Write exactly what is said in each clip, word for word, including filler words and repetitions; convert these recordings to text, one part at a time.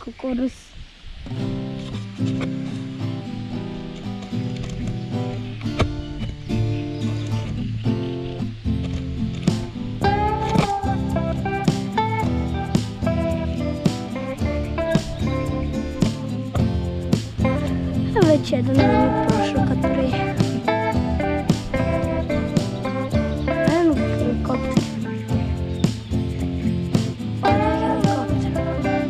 kukuruz. Već jedan nije prošao kad prije. Eno helikopter. Ode helikopter.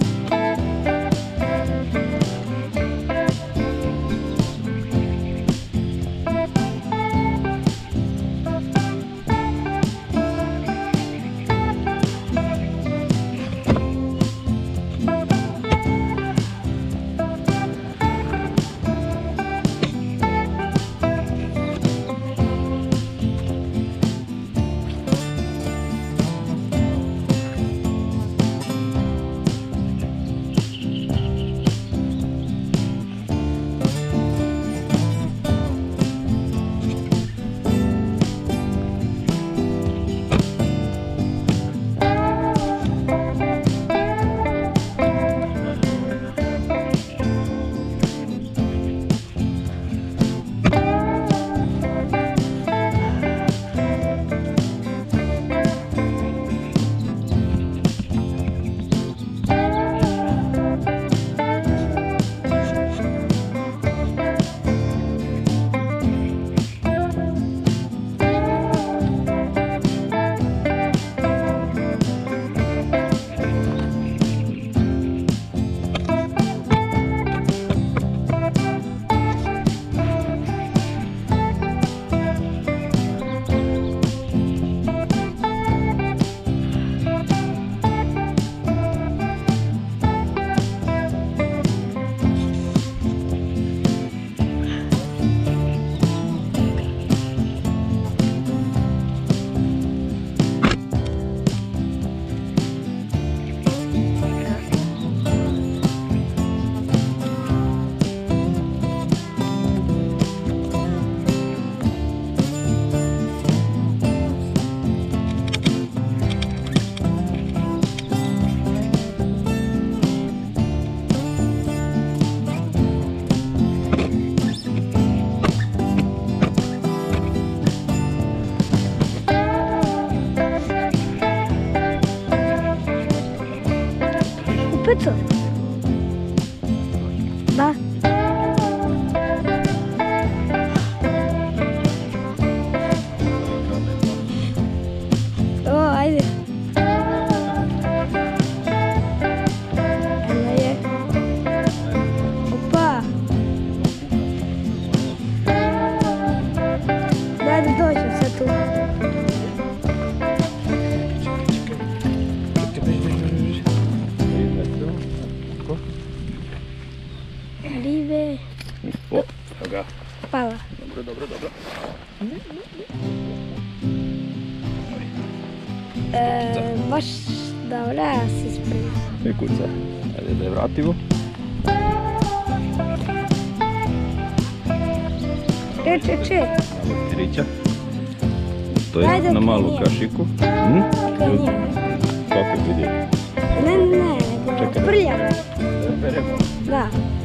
Upeco? Da. O, ajde. Eno je. Opa. Daj da dođem sad tu. Rive. O, evo ga. Pala. Dobro, dobro, dobro. E, baš dobro, ja se spremam. Ne kuca. Ajde da je vratimo. Če, če, če. Malo tirića. To Ajde, je na malu nije. kašiku. Hm? Kaj nije? Kako vidi? Ne, ne, nego Čekaj. prljavo. Beremo. Da.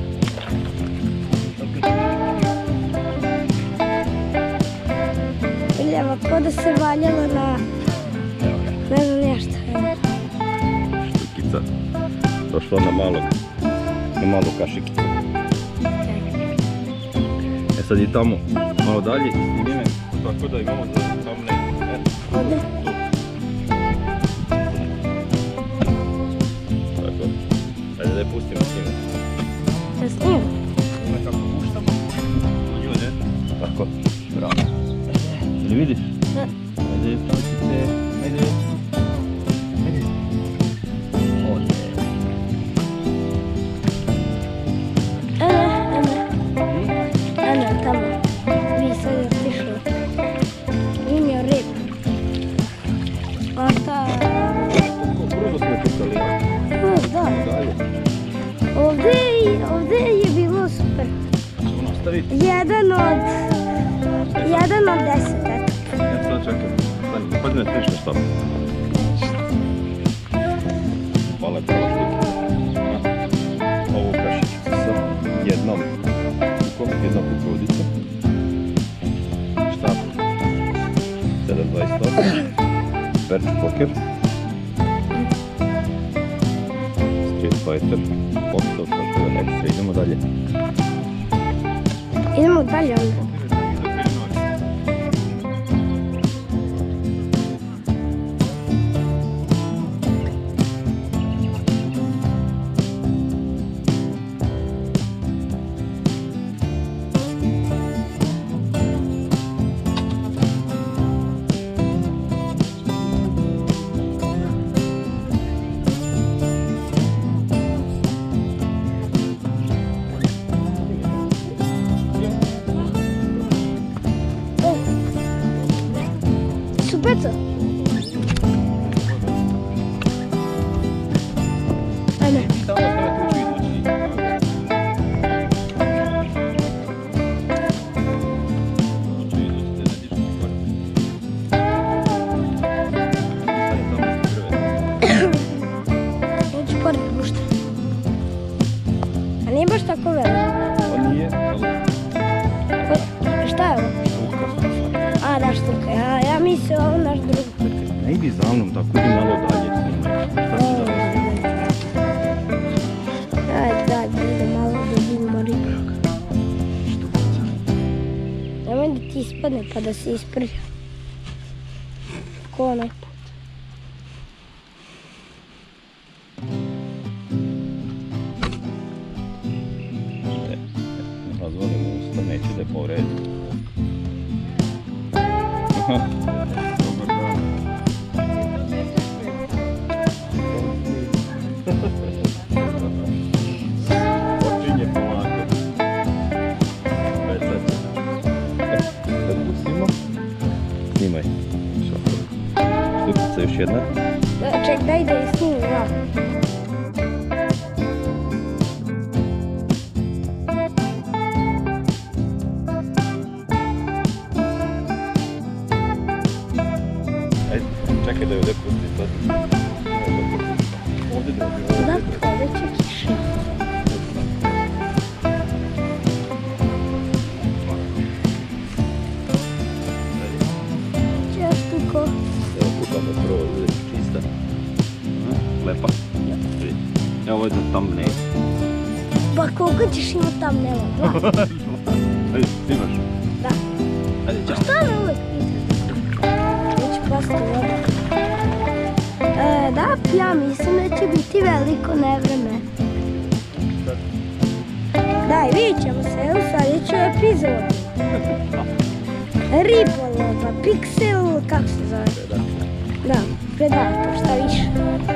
Prljava, ko da se valjala na, Evo ga. ne znam nešto. Štukica. Došla na malog. Na malu kašikicu. E sad je tamo malo dalje i snimime. Tako da imamo za thumbnail. E, Ovdje? tu. Tako. Ajde da je pustimo snimati. Da snimam? Ima kako puštamo u ljude. Tako. Bravo. Ajde, vidiš? Da. Ajde, pustite. Ajde. Ajde. Ovdje. Ene, ene. Ene, tamo. Vi sad je stišlo. Primio rib. A ta... Brzo smo pustali. O, da. Dalje. Ovdje, ovdje je bilo super. Ćemo nastaviti. Jedan od... Jedan od deset, eto. Ja sad čekam. Stani, pa ne nešto šta. Hvala je prva štuka. poker. Street Fighter. Octo, ekstra. Idemo dalje. Idemo dalje onda. Super. Ajde. Neću pored pušta. A nije baš tako veliko. Pa nije, ali... Šta je ovo? A, da, štuka. Ja, ja mislim ovo naš drug. Ne idi za mnom, tako idi malo dalje snimaj. Šta si da vas snimaj? Ajde, daj, da ide malo da vidimo ribu. Nemoj da ti ispadne pa da se isprlja. Ko onaj put. Ne, ne razvolim usta, neće da je povredi. Dobar dan. Počinje polako. Recet. E, da pustimo. Snimaj. Štukica još jedna. Ček, daj da je snimim, ja. Čekaj da je ovdje pusti sad. Ovdje da ovdje, ovdje. Da, ovdje će kiša. Čestuko. Evo putamo prvo, ovdje čista. Lepa. Evo ovo je za thumbnail. Pa koliko ćeš imat tam nema? Dva. Ajde, snimaš? Da. Ajde, čao. Šta me uvijek pitaš? Neću pasti voda. E, da, ja mislim da će biti veliko nevreme. Daj, vidit ćemo se u sljedećoj epizodi. Ribolova, Pixel, kako se zove? Predator. Da, Predator, šta više.